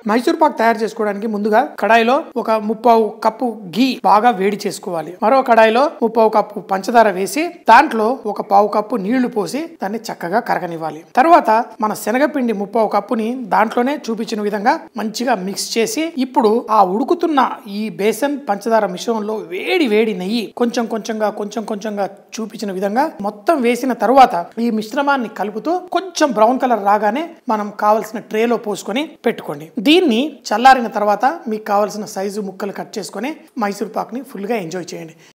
మైసూర్ పాక్ తయారు చేసుకోవడానికి ముందుగా కడాయిలో ఒక 3/4 కప్పు ఘీ బాగా వేడి చేసుకోవాలి. మరో కడాయిలో 3/4 కప్పు పంచదార వేసి దాంట్లో ఒక 1/4 కప్పు నీళ్లు పోసి దాన్ని చక్కగా కరగనివ్వాలి. తర్వాత మన శనగపిండి 3/4 కప్పుని దాంట్లోనే చూపించిన విధంగా మంచిగా మిక్స్ చేసి ఇప్పుడు ఆ ఉడుకుతున్న ఈ బేసన్ పంచదార మిశ్రమంలో వేడి వేడి నెయ్యి కొంచెం కొంచెంగా చూపించిన విధంగా మొత్తం వేసిన తర్వాత ఈ మిశ్రమాన్ని కలుపుతూ కొంచెం బ్రౌన్ కలర్ రాగానే మనం కావలసిన ట్రేలో పోసుకొని పెట్టుకోండి. దీన్ని చల్లారిన తర్వాత మీకు కావలసిన సైజు ముక్కలు కట్ చేసుకొని మైసూర్ పాక్ ని ఫుల్ గా ఎంజాయ్ చేయండి.